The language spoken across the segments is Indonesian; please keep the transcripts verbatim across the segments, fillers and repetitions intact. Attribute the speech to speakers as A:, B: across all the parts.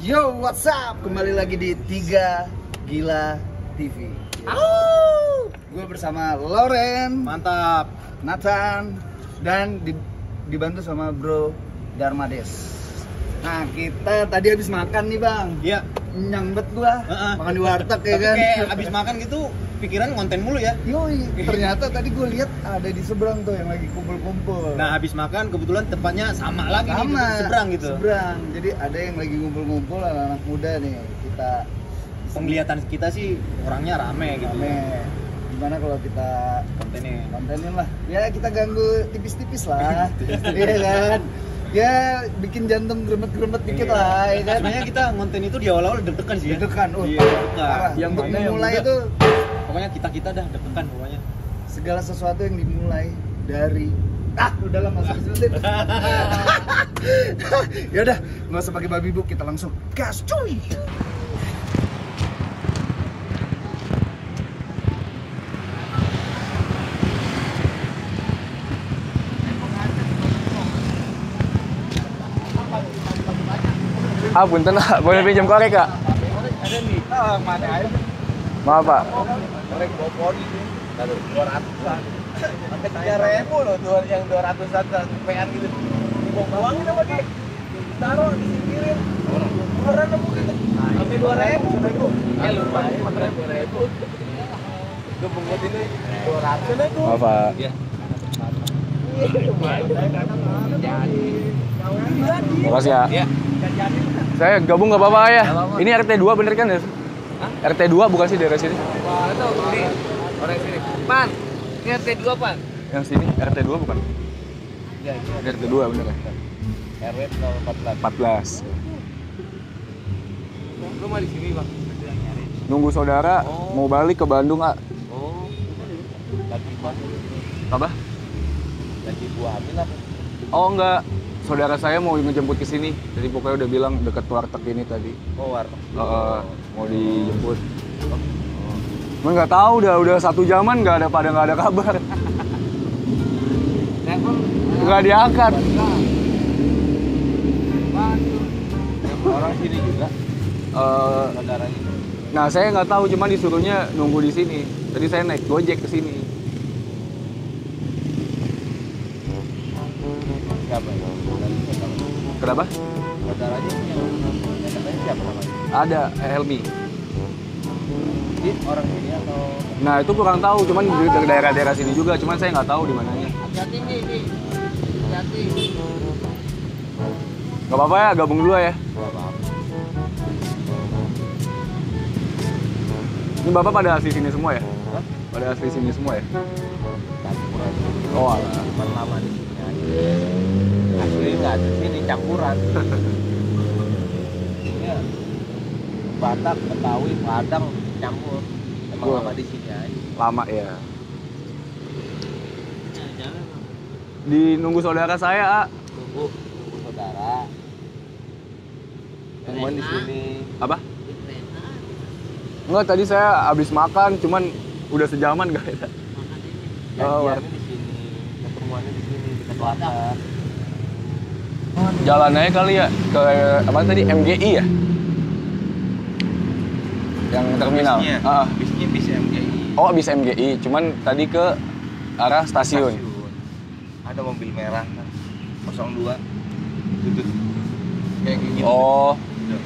A: Yo, what's up? Kembali lagi di Tiga Gila T V. Gue bersama Loren,
B: Mantap.
A: Nathan, dan di, dibantu sama Bro Darmades. Nah, kita tadi habis makan nih bang.
B: Iya.
A: Nyambet gua,
B: Uh-uh.
A: makan di warteg ya
B: Tapi
A: kan.
B: kayak abis makan gitu pikiran konten mulu ya.
A: Yoi, ternyata tadi gue lihat ada di seberang tuh yang lagi kumpul-kumpul.
B: Nah habis makan kebetulan tempatnya sama lagi nih,
A: sama,
B: seberang gitu.
A: Seberang. Jadi ada yang lagi ngumpul-ngumpul anak-anak muda nih. Kita
B: Penglihatan kita sih orangnya rame gitu.
A: rame. Gimana kalau kita
B: Kontennya.
A: kontenin lah? Ya kita ganggu tipis-tipis lah. Iya kan? Ya bikin jantung gremet-gremet dikit
B: Iya.
A: lah, ya kan?
B: Sebenarnya kita konten itu di awal-awal deg-degan sih ya.
A: Deg-degan, oh,
B: Iya,
A: parah.
B: deg-degan.
A: Parah.
B: Yang
A: Untuk
B: mana yang
A: memulai
B: muda,
A: itu
B: pokoknya kita-kita dah deg-degan pokoknya.
A: segala sesuatu yang dimulai dari ah udah lah nggak usah disebutin. Ya udah nggak usah pakai babi bu, kita langsung gas cuy.
C: Ah, punten Kak. Boleh pinjam korek Kak?
B: Ada nih. Ah, mana aja.
C: Maaf Pak.
B: Korek bopon ini. dua ratusan. Sampai tiga ribu loh tuh yang dua ratusan pean gitu. Buang-buangin apa dia? Taruh disingkirin. Orang nemu gitu. Sampai dua ribu. Eh lupa ya, dua ribu. Gue pungut ini dua ratus itu.
C: Maaf Pak.
B: Iya.
C: Makasih ya.
B: Iya.
C: Saya gabung nggak apa-apa ya.
B: Nggak apa-apa.
C: Ini R T dua bener kan ya? R T dua bukan sih daerah sini?
D: Wah, itu ini orang sini. Pan, ini R T dua pan.
C: Yang sini R T dua bukan?
B: Iya, iya.
C: R T dua bener ya?
B: R W nol empat belas.
C: empat belas.
D: Lu mah di sini bang.
C: Nunggu saudara
B: Oh.
C: mau balik ke Bandung Kak.
B: Oh. Lagi buat
C: Apa?
B: lagi buatin apa?
C: Oh enggak. Saudara saya mau ngejemput ke sini. Jadi pokoknya udah bilang deket warteg ini tadi.
B: Oh, warteg.
C: Uh, mau dijemput. Cuman nggak tahu udah udah satu jaman nggak ada pada nggak ada kabar.
D: Telepon.
C: Nggak diangkat.
B: Orang sini juga
C: Eh,
B: saudaranya.
C: nah saya nggak tahu, cuman disuruhnya nunggu di sini. Tadi saya naik Gojek ke sini.
B: Siapa? Saudaranya siapa?
C: Kenapa?
B: Saudaranya yang katanya siapa namanya?
C: Ada Helmi.
B: Dia orang sini atau
C: Nah itu kurang tahu, cuman di dari daerah-daerah sini juga, cuman saya nggak tahu di mananya.
D: Hati-hati nih, nih. Hati-hati.
C: Nggak apa-apa ya, gabung dulu ya.
B: apa?
C: Ini bapak pada asli sini semua ya?
B: Hah?
C: Pada asli sini semua ya?
B: Campuran.
C: Oh alah.
B: Cuma lama di sini aja. Asli nggak di sini campuran. Iya. Batak, Betawi, Padang campur. Emang
C: Wah.
B: lama di sini aja.
C: Lama ya. Di nunggu saudara saya, A.
B: Tunggu, tunggu saudara. Temuan di sini.
C: Apa? Enggak, tadi saya habis makan, cuman udah sejaman gak ada. Oh,
B: Janjiannya di sini, ketemuannya di sini dekat warteg.
C: Jalan aja kali ya ke apa tadi M G I ya? Yang terminal.
B: Bisnya,
C: Ah.
B: bisnya bis M G I.
C: Oh, bis M G I, cuman tadi ke arah stasiun.
B: Ada mobil merah kan, nol dua. Tutut. Kayak gitu.
C: Oh,
B: Tuh.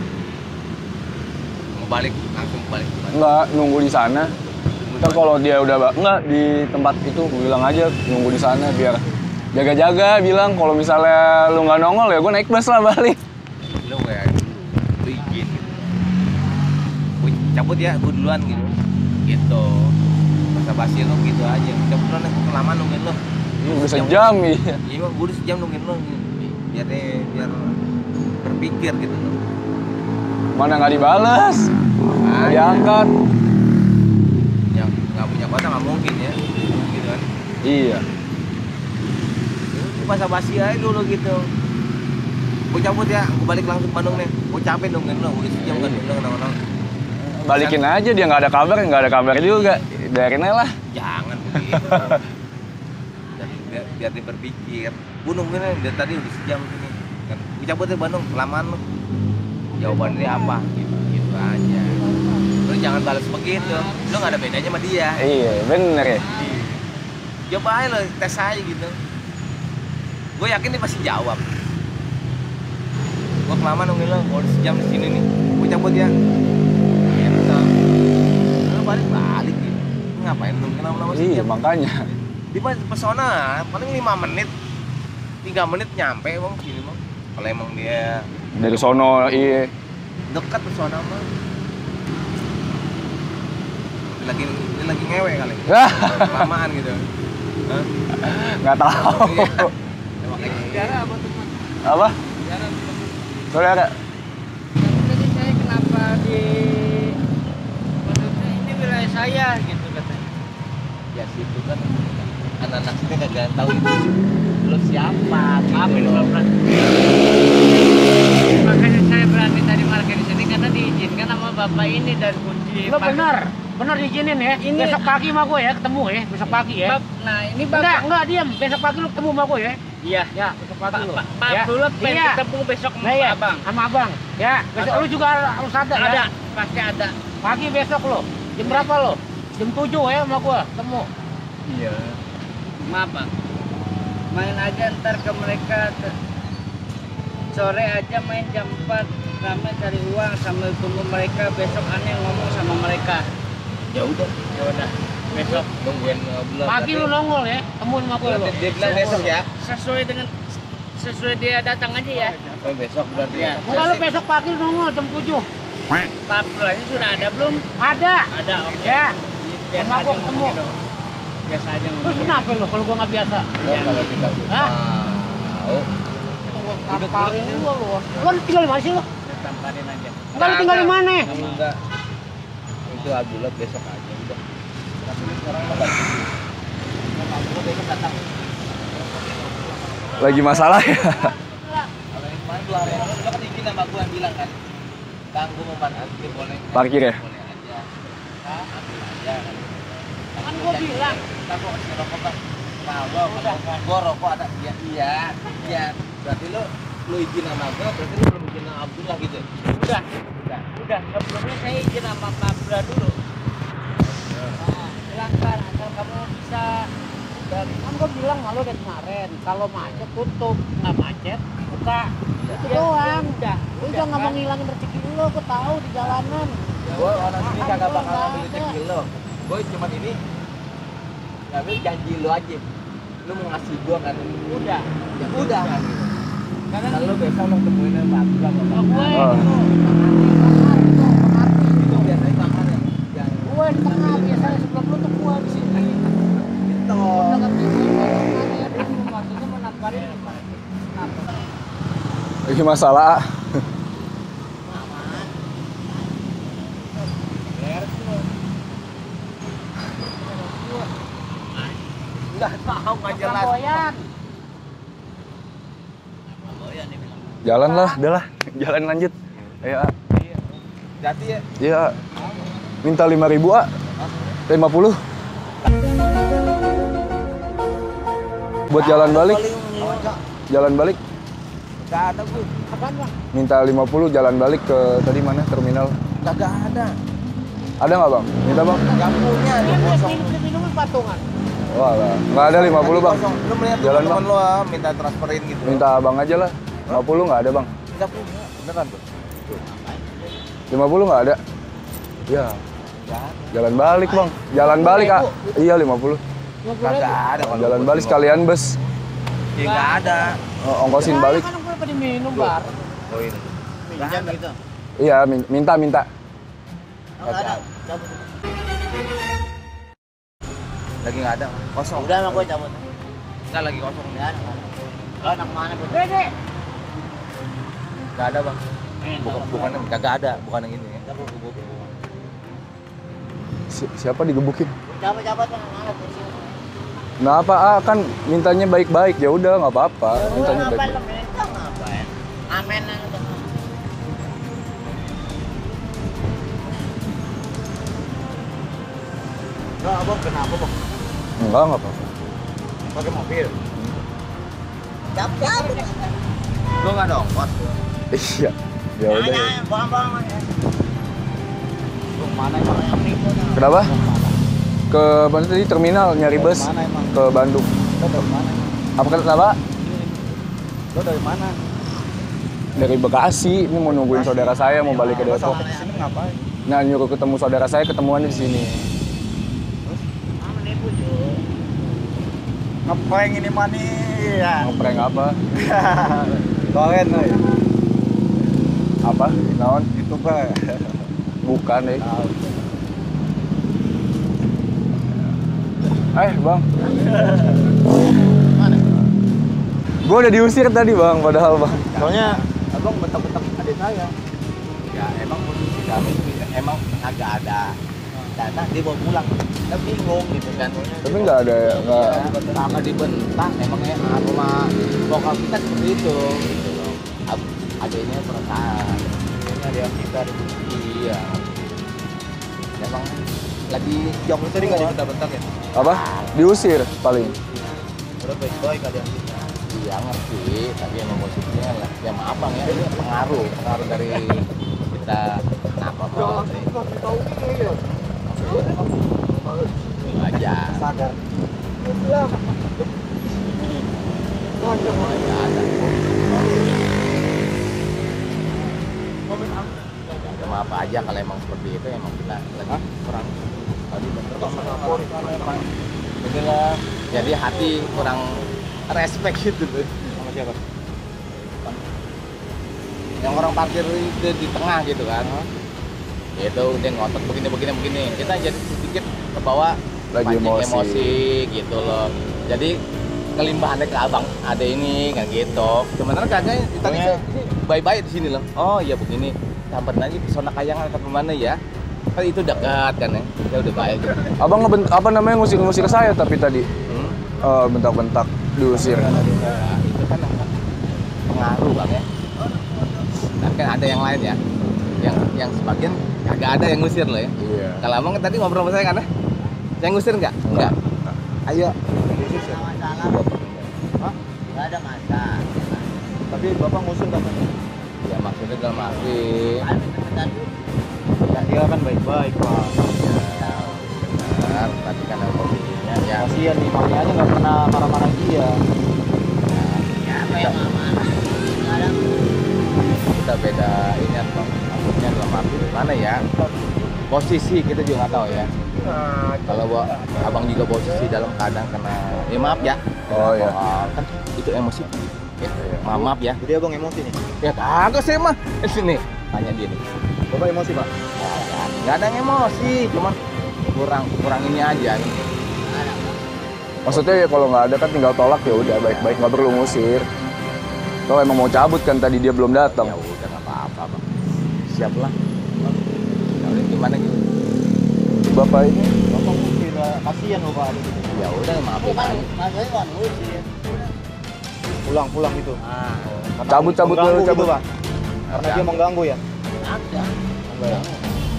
B: Mau balik, langsung balik.
C: enggak, nunggu di sana. Ntar kalau dia udah ba- enggak di tempat itu, gue bilang aja nunggu di sana biar jaga-jaga, bilang kalau misalnya lu nggak nongol ya gue naik bus lah balik.
B: Lu kayak lu izin gitu. Gue cabut ya, gue duluan gitu. Gitu. Masa basi lu gitu aja. Cabut duluan, aku kelamaan nungguin lu.
C: Ini udah sejam iya.
B: Iya, gue udah sejam nungguin lu. Biar deh, biar berpikir gitu loh.
C: Mana nggak dibales, nggak diangkat.
B: Yang nggak punya kota nggak mungkin ya. Gitu kan.
C: Iya.
B: Masa basi aja dulu gitu. Gue cabut ya, gue balik langsung ke Bandung nih. Gue capek nungguin lu, udah sejam kan nungguin kenapa-napa.
C: Balikin aja, dia nggak ada kabar, nggak ada kabar juga. Biarin aja lah.
B: Jangan begitu. Dan biar, biar dia berpikir. Gue nungguin dari tadi udah sejam sini. Kan gue cabut ya Bandung, kelamaan lu. Ya jawaban dia apa gitu, gitu aja. Lu jangan balas begitu, lu nggak ada bedanya sama dia.
C: Iya, bener ya.
B: Coba aja lo, tes aja gitu. Gue yakin dia pasti jawab. Gue kelamaan nungguin lo, kalau sejam di sini nih, gue cabut ya. Gitu. Lo balik-balik gitu. Ngapain nungguin lama-lama sejam?
C: Iya, makanya.
B: Di pesona paling lima menit, tiga menit nyampe bang sini bang. Kalau emang dia
C: Dari sono, iya.
B: dekat pesona mah. Dia lagi dia lagi ngewe kali. Lamaan gitu. Hah?
C: Nggak tahu.
B: Iya. Sejarah apa tuh?
C: Apa?
D: Sejarah.
C: Saudara.
D: Tadi saya kenapa di maksudnya ini wilayah saya gitu katanya.
B: Ya situ kan anak-anak sini kagak tahu itu lu siapa gitu.
D: Maafin
B: loh.
D: Bapak. Makanya saya berani tadi parkir di sini karena diizinkan sama bapak ini dan kunci.
E: Lo
D: parkir.
E: benar, benar diizinin ya.
D: Ini-
E: Besok pagi sama gue ya, ketemu ya. Besok pagi ya.
D: Bap- nah ini bapak.
E: Enggak, enggak diam. Besok pagi lu ketemu sama gue ya.
D: Iya.
E: Ya, besok pagi
D: Pak
E: lu.
D: Pak Pak
E: Ya.
D: Abdullah pengen
E: Iya.
D: ketemu besok sama
E: Nah, iya.
D: abang.
E: Sama abang. Ya, besok
D: Atau-
E: lu juga harus ada,
D: Ada,
E: ya.
D: pasti ada.
E: Pagi besok lo. Jam berapa lo? Jam tujuh ya sama gue ketemu.
B: Iya.
D: Maaf bang, main aja ntar ke mereka ke- sore aja main jam empat kami cari uang sambil tunggu mereka besok aneh ngomong sama mereka.
B: Ya udah.
D: Ya udah besok
B: Nungguin uh, bulan.
E: Pagi lu nongol ya, temuin sama gue lo.
B: Berarti dia bilang besok ya.
D: sesuai dengan sesuai dia datang aja ya.
B: Oh, besok berarti.
D: Iya.
E: Enggak, lu besok pagi lu nongol jam tujuh.
D: Pak Abdullahnya sudah ada belum?
E: Ada.
D: Ada, oke.
E: Ya.
D: Biasa
E: Sama
D: aja
E: gua
D: ngomong
E: ketemu.
D: gitu. Biasa aja
E: Terus
D: ngomong.
E: kenapa lo kalau gue nggak biasa?
B: Ya, kalau kita
E: Hah?
B: tahu.
E: Tamparin gua lu. Lu tinggal di mana sih lu?
D: Tamparin aja.
E: Enggak, lu tinggal di mana?
B: Enggak. Itu Abdullah besok aja udah. Tapi ini sekarang enggak. Mau besok datang.
C: Lagi masalah ya.
B: Kalau yang kemarin dua hari yang lalu, lo kan izin sama gua bilang kan, Kang gua mau parkir boleh nggak?
C: Parkir ya?
B: Boleh aja. Hah? Ambil aja kan.
E: Kan gua bilang.
B: Kita kok kasih rokok kan? Kalau kalau gua rokok ada, iya iya iya. Berarti lo lo izin sama gua, berarti lo belum izin sama Abdullah gitu.
D: Udah, udah, udah. Sebelumnya saya izin sama Pak Abdullah dulu. Nah, silahkan asal kamu bisa.
E: Dan kan gue bilang malu dari kemarin, kalau macet tutup, nggak macet buka. Itu
D: Ya,
E: doang.
D: udah,
E: Lu
D: udah,
E: jangan
D: kan?
E: mau ngilangin rezeki lu, gue tahu di jalanan.
B: Gua orang sini
E: Maaf,
B: kagak
E: gua
B: bakal
E: nggak
B: ambil
E: ada.
B: rezeki lo. Gua cuma ini ngambil janji lo aja. Lo mau ngasih gua kan?
D: Udah.
B: Ya udah.
D: Karena
B: Kalau besok lo temuin sama Abdullah
E: Kalau
B: sama
E: gue
C: Oh.
E: itu, pengaruh itu, pengaruh.
B: itu biasanya kamar yang yang
E: Gue di tengah biasanya sebelum lu tuh gue di sini.
B: itu.
E: Udah nggak bisa ya, dulu maksudnya mau namparin apa? Kenapa?
C: Lagi masalah.
B: Enggak tahu enggak jelas.
E: Flamboyan.
C: Jalan lah, udah lah. Jalan lanjut. Ayo, A.
B: Jati ya.
C: Iya, A. Minta lima ribu, A. lima puluh. Buat jalan balik. Jalan balik.
B: Enggak ada gue.
E: Apaan bang?
C: Minta lima puluh jalan balik ke tadi mana? Terminal.
B: Kagak ada.
C: Ada nggak, Bang? Minta, Bang.
B: Yang punya
E: Ini
B: tuh
E: beli
B: kosong.
E: minum minuman patungan.
C: Wah, lah. Nggak ada lima puluh, Bang.
B: Kosong. Lu melihat
C: Jalan,
B: teman lo ah, minta transferin gitu.
C: Minta Abang aja lah. lima puluh nggak ada, Bang.
B: Enggak punya. Beneran tuh.
C: lima puluh nggak ada. Ya,
B: Ya.
C: jalan balik, Bang. Jalan balik, A. Iya, lima puluh.
B: Kagak ada kalau
C: Jalan
B: gua
C: balik
B: cuma-
C: sekalian bus.
B: Ya enggak ada.
C: Oh, ongkosin balik.
E: Kan gue pada minum bar.
B: Oh ini.
D: pinjam gitu.
C: Iya, min- minta minta.
B: Enggak ada. Lagi enggak ada. Kosong.
D: Udah sama gue cabut.
B: Enggak lagi kosong.
D: Ya, lo anak mana bu?
E: Dede.
B: Enggak ada, Bang. Bukan bukan kagak ada, bukan yang ini ya.
C: Si- siapa digebukin?
D: Cabut cabut anak mana bu?
C: Kenapa, A? Kan mintanya baik-baik. Ya udah, nggak apa-apa. Mintanya
D: Ngapain
C: baik.
D: lo minta ngapain? Amenan itu.
B: Enggak, Abang kenapa, Bang?
C: Enggak, nggak apa-apa.
B: Pakai mobil.
D: Cabut cabut.
B: Gua enggak ada ongkos.
C: Iya. Ya udah. Ya.
E: Mana emang nipu?
C: Kenapa? Ke mana tadi terminal nyari bus
A: Mana emang?
C: ke Bandung.
A: Lo dari mana?
C: Apa kata apa?
A: Lo dari mana?
C: Dari Bekasi. Ini mau nungguin saudara saya mau balik ke
A: Lo
C: Depok.
A: sampai di sini ngapain?
C: Nah, nyuruh ketemu saudara saya ketemuan di sini.
E: Mana nipu cuy?
A: Ngapain ini mani ya?
C: Ngeprank apa?
A: Kalian oi.
C: Apa? Naon?
A: Itu Pak.
C: Bukan deh. Eh, Bang.
E: Mana?
C: Gue udah diusir tadi, Bang, padahal, Bang.
A: Soalnya abang bentak-bentak adik saya.
B: Ya emang posisi kami emang agak ada dana dia mau pulang. Kita bingung gitu kan.
C: Tapi nggak ada ya, nggak.
B: Ya, sama dibentak emangnya rumah lokal kita seperti itu gitu loh. Ab- Adanya perasaan.
A: Ada yang kita
B: Iya. Emang lagi jong
A: tadi nggak dibentak-bentak ya?
C: Apa? Diusir paling.
A: Udah baik-baik ada yang kita.
B: Iya ngerti, tapi emang posisinya lah. Ya maaf bang ya, ini pengaruh, pengaruh dari kita kenapa mau
A: tahu gitu ya.
B: aja.
A: Sadar.
B: Aja ada. Ya maaf aja kalau emang seperti itu emang kita lagi kurang tadi bener emang beginilah. Jadi hati kurang respect gitu tuh.
A: Sama siapa?
B: Yang orang parkir itu di tengah gitu kan. Itu dia ngotot begini begini begini. Kita jadi sedikit ke bawah
C: Lagi
B: pancing
C: emosi.
B: emosi gitu loh. Jadi kelimbahannya ke abang ada ini kan gitu. Sebenarnya kagak tadi
A: Pokoknya-
B: ini baik-baik di sini loh. Oh iya begini. Samperin aja ke Sona Kayangan atau kemana ya? Kan itu dekat kan ya. Ya udah baik.
C: Abang ngebent apa namanya ngusir-ngusir saya tapi tadi
B: Hmm.
C: eh, bentak-bentak diusir.
B: Ya, itu kan pengaruh bang ya. Tapi kan ada yang lain ya. Yang yang sebagian kagak ada yang ngusir loh ya.
C: Iya.
B: Kalau abang tadi ngobrol sama saya kan ya? Saya ngusir nggak? Enggak. Ayo.
E: Hah? Nggak ada masa.
A: Tapi bapak ngusir katanya.
B: Ya maksudnya dalam arti
E: Ada minta dulu.
A: Ya, dia kan baik-baik pak.
B: benar, tapi kan ada posisinya ya.
A: Kasihan nih, makanya aja nggak pernah marah-marah dia.
E: Ya apa yang mana? Nggak ada.
B: Kita beda ini kan bang. Maksudnya dalam arti mana ya? Posisi kita juga nggak tahu ya. Kalau gua- abang juga posisi dalam keadaan kena, ya maaf ya.
C: Oh, iya.
B: Kan itu emosi. Ya, maaf, maaf ya.
A: Jadi abang emosi nih.
B: Ya kagak saya mah. Eh, sini tanya dia nih.
A: Bapak emosi pak?
B: Nggak ada yang emosi, cuman kurang kurang ini aja nih.
C: Maksudnya ya kalau nggak ada kan tinggal tolak ya udah baik-baik nggak perlu ngusir. Kalau emang mau cabut kan tadi dia belum datang.
B: Ya udah nggak apa-apa bang. Siap lah. Ya udah gimana gitu?
C: Bapak ini
A: Bapak ngusir, kasihan loh pak.
B: Ya udah maafin
E: Bukan,
B: aja.
E: maksudnya kan ngusir.
A: Pulang-pulang gitu.
E: Ah,
A: Karena
C: Cabut-cabut
A: mengganggu
C: dulu,
A: gitu
C: cabut.
A: pak. Karena dia mengganggu ya.
E: ada.
A: Enggak ya.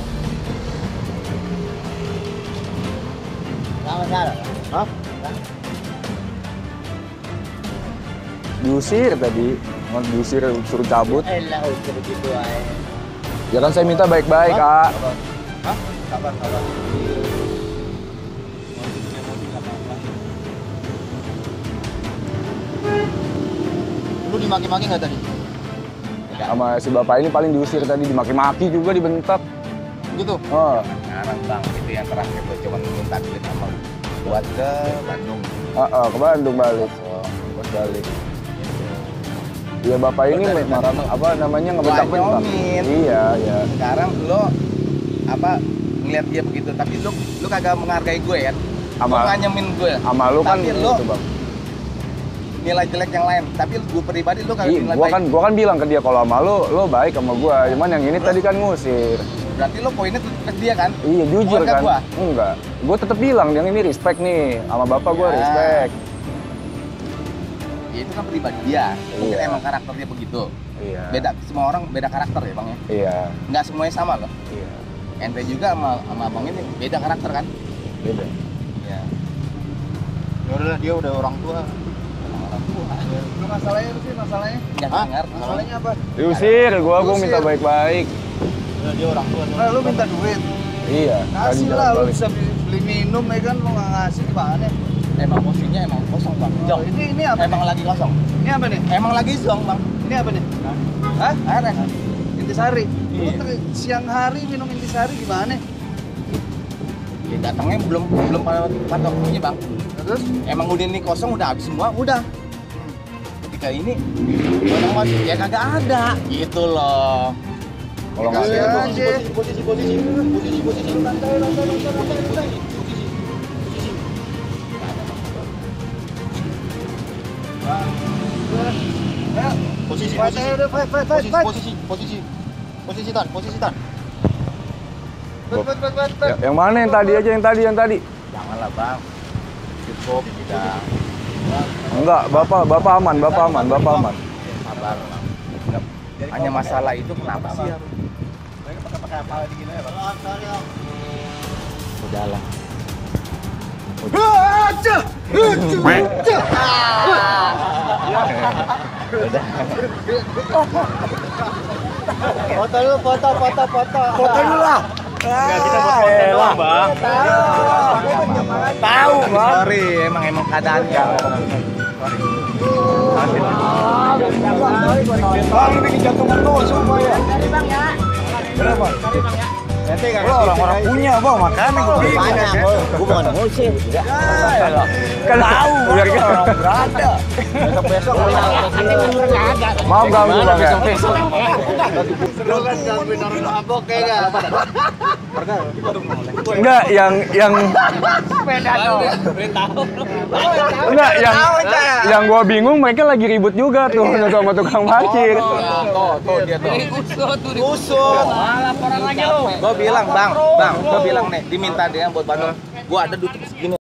E: Nggak masalah.
A: Hah?
C: diusir tadi, mau diusir suruh cabut.
E: Eh lah usir begitu aja.
C: Ya kan saya minta baik-baik, Kak.
A: Hah? Kapan? Kapan? Lu dimaki-maki nggak tadi?
C: Sama si bapak ini paling diusir tadi, dimaki-maki juga, dibentak.
A: Gitu.
C: Oh,
B: Sekarang bang itu yang terakhir gue cuma minta duit sama buat ke Bandung.
C: ah, ah, ke Bandung balik.
B: Oh,
C: Bos balik. Iya bapak ini marah apa namanya ngebentak-bentak.
B: Nyomin.
C: Iya, iya.
B: Sekarang lo apa ngeliat dia begitu, tapi lu lu kagak menghargai gue kan?
C: Sama-
B: Lu nganyemin gue.
C: Sama lu kan
B: Tapi lu
C: gitu, Bang.
B: nilai jelek yang lain, tapi gue pribadi lu kagak
C: Iya,
B: nilai
C: gua
B: baik.
C: kan gua kan bilang ke dia kalau sama lu, lu baik sama gua. Cuman yang ini tadi kan ngusir.
B: Berarti lu poinnya tuh ke dia kan?
C: Iya, jujur
B: Bukan ke
C: kan.
B: gua.
C: Enggak. Gua tetap bilang yang ini respect nih. Sama bapak gua
B: Ya.
C: respect.
B: Ya, itu kan pribadi dia. Mungkin
C: Iya.
B: emang karakternya begitu.
C: Iya.
B: Beda, semua orang beda karakter ya bang ya.
C: Iya.
B: Nggak semuanya sama loh.
C: Iya.
B: Ente juga sama, sama abang ini beda karakter kan?
C: Beda.
B: Iya.
A: Ya udahlah, dia udah orang tua. Lu masalahnya sih masalahnya?
B: Hah?
A: Masalahnya apa?
C: Diusir, gua gua minta
A: Diusir.
C: baik-baik.
B: Dia orang tua.
A: Nah, lu minta duit.
C: Iya, tadi
A: Kasih
C: jalan
A: lah, lu
C: balik.
A: bisa beli, beli minum ya kan, lu nggak ngasih gimana?
B: Emang posisinya emang kosong bang.
A: Oh,
B: Jong.
A: ini ini apa?
B: Emang lagi kosong.
A: Ini apa nih?
B: Emang lagi zong bang.
A: Ini apa nih? Hah?
B: Air ya?
A: Intisari. Lu
B: Iya.
A: ter- siang hari minum intisari gimana?
B: Ya, datangnya belum belum pada pada waktunya bang.
A: Terus?
B: Emang udah ini kosong udah habis semua udah. Ketika ini orang masuk ya kagak ada gitu loh.
C: Kalau nggak
A: Kasih
C: ada,
A: aja.
B: posisi posisi posisi posisi lantai lantai lantai lantai lantai
A: Ya,
B: posisi
A: fight
B: posisi
A: aja udah, fight, fight, fight,
B: posisi
A: fight.
B: posisi posisi posisi tan posisi tan
A: Fight, fight, fight, fight,
C: Ya,
A: fight.
C: yang mana yang tadi aja, yang tadi, yang tadi?
B: janganlah bang cukup tidak
C: Enggak, bapak, bapak aman, bapak aman, bapak aman.
B: sabar bang. Hanya masalah itu kenapa sih ya udahlah
A: Aja.
B: foto dulu foto foto foto
A: Foto dulu lah.
B: Enggak, kita buat konten doang, Bang. Tahu, Bang. Sorry, emang emang keadaan kan.
A: Bang, lu bikin jantungan tuh semua ya.
E: Cari bang ya.
A: Berapa?
E: Cari bang ya.
A: Nanti orang-orang punya bang, makanya gue bikin.
B: Banyak, gue bukan ngurusin.
C: Kan tahu, biar kita
A: Berada.
B: Besok-besok
E: Aneh bener nggak ada.
C: maaf ganggu bang ya.
A: Lu kan gangguin orang mabok ya gak?
C: Enggak, yang yang
E: Sepeda tuh.
C: enggak yang yang gua bingung mereka lagi ribut juga tuh sama tukang parkir.
B: Tuh, tuh dia tuh.
E: Kusut. Malah laporan lagi lu.
B: Gue bilang, Bang, Bang, gue bilang nih, diminta dia buat bantu. Gue ada duit segini